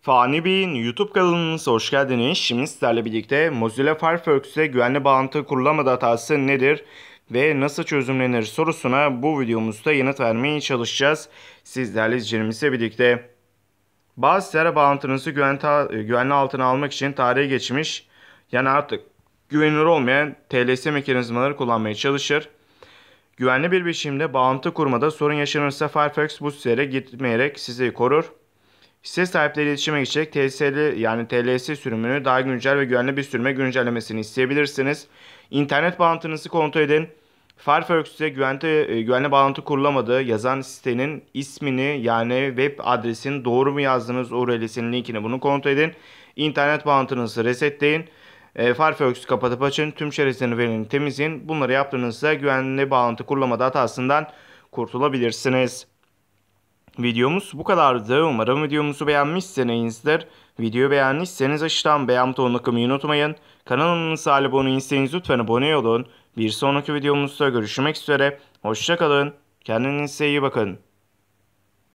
Fani Bey'in YouTube kanalımıza hoş geldiniz. Şimdi sizlerle birlikte Mozilla Firefox'te güvenli bağlantı kurulamadı hatası nedir ve nasıl çözümlenir sorusuna bu videomuzda yanıt vermeye çalışacağız. Sizlerle izleyicilerimizle birlikte. Bazı sitelere bağlantınızı güvenli altına almak için tarihe geçmiş, yani artık güvenilir olmayan TLS mekanizmaları kullanmaya çalışır. Güvenli bir biçimde bağlantı kurmada sorun yaşanırsa Firefox bu sitelere gitmeyerek sizi korur. Site sahipleri iletişime geçecek TSL yani TLS sürümünü daha güncel ve güvenli bir sürüme güncellemesini isteyebilirsiniz. İnternet bağlantınızı kontrol edin. Firefox'te güvenli bağlantı kurulamadığı yazan sitenin ismini yani web adresini doğru mu yazdınız URL'sinin linkini bunu kontrol edin. İnternet bağlantınızı resetleyin. Firefox'u kapatıp açın. Tüm şeritlerini verin temizleyin. Bunları yaptığınızda güvenli bağlantı kurulamadığı hatasından kurtulabilirsiniz. Videomuz bu kadardı. Umarım videomuzu beğenmişsinizdir. Videoyu beğendiyseniz aşağıdan beğen butonuna kılmayı unutmayın. Kanalımıza abone değilseniz lütfen abone olun. Bir sonraki videomuzda görüşmek üzere. Hoşça kalın. Kendinize iyi bakın.